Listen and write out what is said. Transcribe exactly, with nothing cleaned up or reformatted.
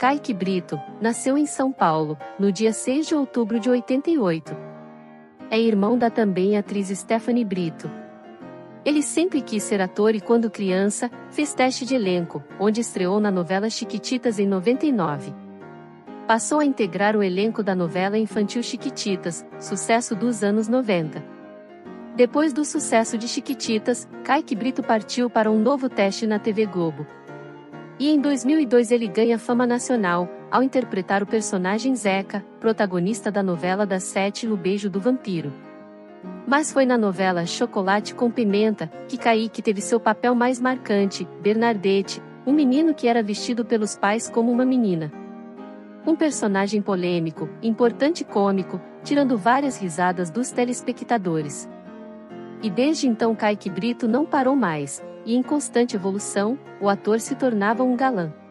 Kaique Brito nasceu em São Paulo, no dia seis de outubro de oitenta e oito. É irmão da também atriz Stephanie Brito. Ele sempre quis ser ator e quando criança, fez teste de elenco, onde estreou na novela Chiquititas em noventa e nove. Passou a integrar o elenco da novela infantil Chiquititas, sucesso dos anos noventa. Depois do sucesso de Chiquititas, Kaique Brito partiu para um novo teste na T V Globo. E em dois mil e dois ele ganha fama nacional, ao interpretar o personagem Zeca, protagonista da novela das sete O Beijo do Vampiro. Mas foi na novela Chocolate com Pimenta, que Kaique teve seu papel mais marcante, Bernadette, um menino que era vestido pelos pais como uma menina. Um personagem polêmico, importante e cômico, tirando várias risadas dos telespectadores. E desde então Kaique Brito não parou mais, e em constante evolução, o ator se tornava um galã.